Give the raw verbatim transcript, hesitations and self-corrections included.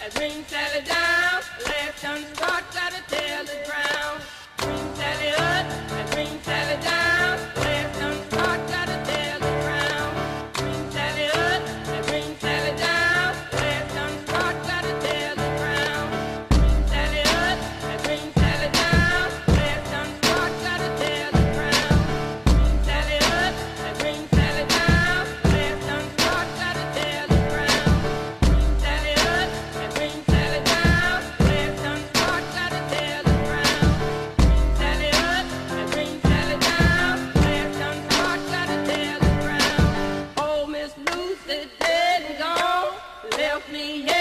that green Sally down. Left done start, gotta tell the ground. Green Sally up, that green Sally down. Left done start, gotta tell the ground. Green Sally up, that green Sally down. Left done start, gotta tell the ground. Green Sally up, that green Sally down. Left done start, gotta tell the ground. Green Sally up, that green Sally down. Left done start, gotta tell the ground. Green Sally up, that green Sally down. Left done start, gotta tell the ground. Green Sally up, that green Sally down. Left done start, gotta tell the ground. Oh, Miss Lucy dead and gone, left me here.